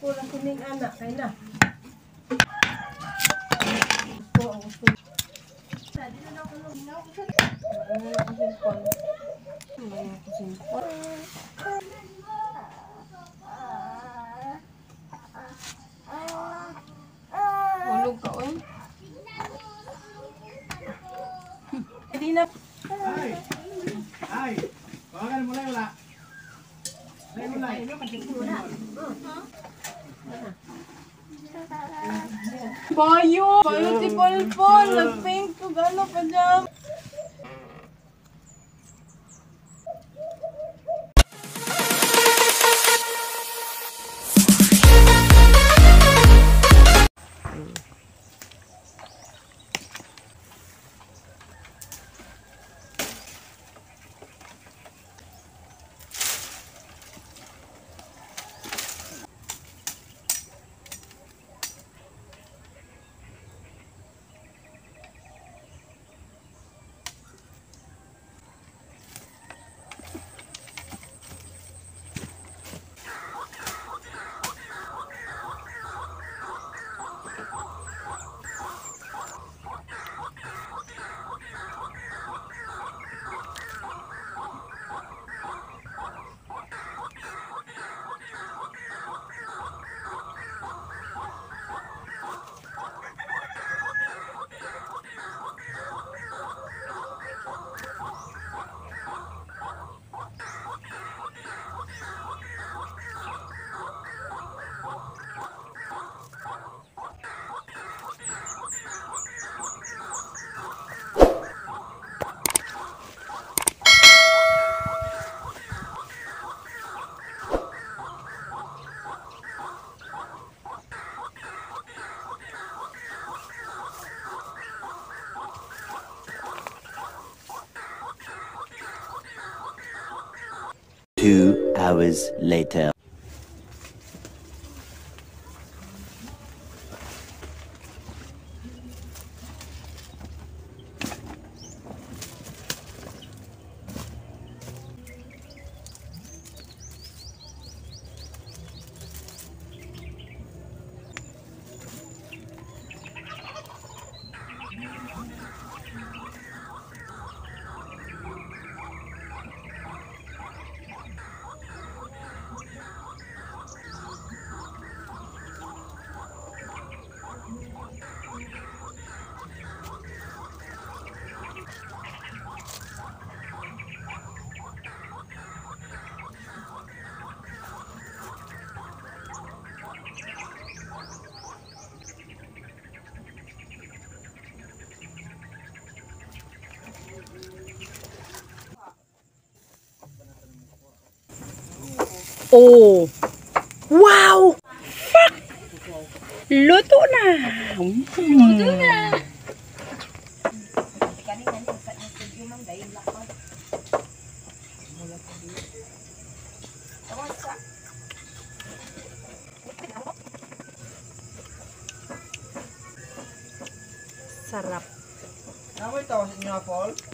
Pula kuning anak kay na. Gusto. Tadi na ako luminaw ko sa. Hulog ka, oy. Hindi na. Ay! Bawagan mo lang wala. Bayo! Bayo si Polpol! Nag-pink ko gano'n pa dyan. Two hours later. Oh! Wow! Fuck! Luto na! Luto na! Sarap. Namoy tawas inyo, Paul.